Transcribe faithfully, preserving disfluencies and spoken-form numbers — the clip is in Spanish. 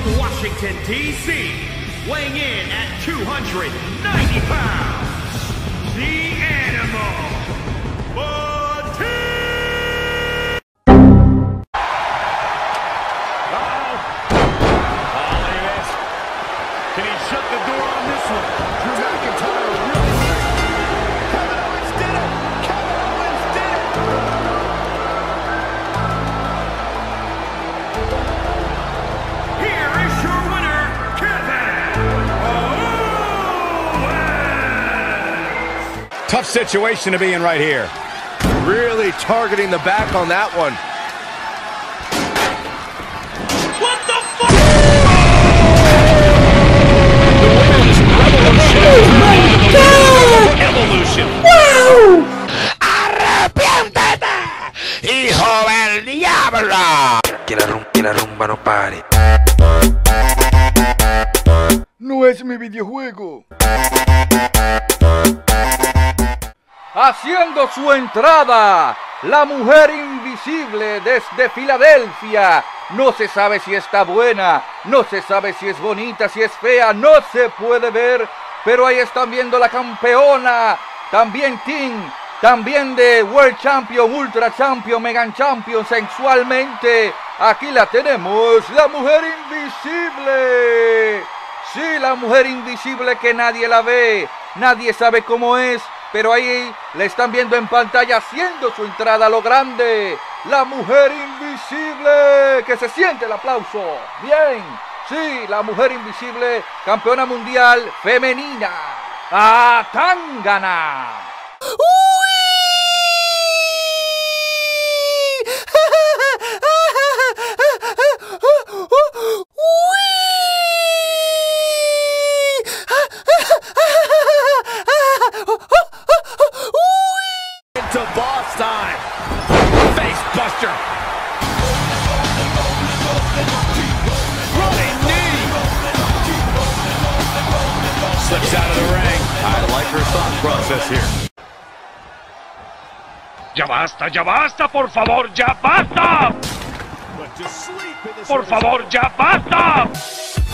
Washington, D C, weighing in at two hundred ninety pounds, the Animal, Batista! Uh-oh. Oh, look at this. Can he shut the door on this one? Drew McIntyre really nice. Kevin Owens did it! Kevin Owens did it! Here is your winner, Kevin Owens! Tough situation to be in right here. Really targeting the back on that one. What the fuck? Evolution. ¡Arrepiéntete, hijo del diablo! Que la, rum que la rumba no pare. No es mi videojuego. Haciendo su entrada, la mujer invisible desde Filadelfia. No se sabe si está buena, no se sabe si es bonita, si es fea, no se puede ver. Pero ahí están viendo la campeona, también Team, también de World Champion, Ultra Champion, Mega Champion, sensualmente. Aquí la tenemos, la mujer invisible. Sí, la mujer invisible que nadie la ve, nadie sabe cómo es. Pero ahí le están viendo en pantalla haciendo su entrada a lo grande. La mujer invisible. Que se siente el aplauso. Bien. Sí, la mujer invisible, campeona mundial femenina. ¡A Tangana! To boss time. Face buster. Running knee. Slips out of the ring. I like her thought process here. Ya basta, ya basta, por favor, ya basta. But to sleep in this Por favor, ya basta.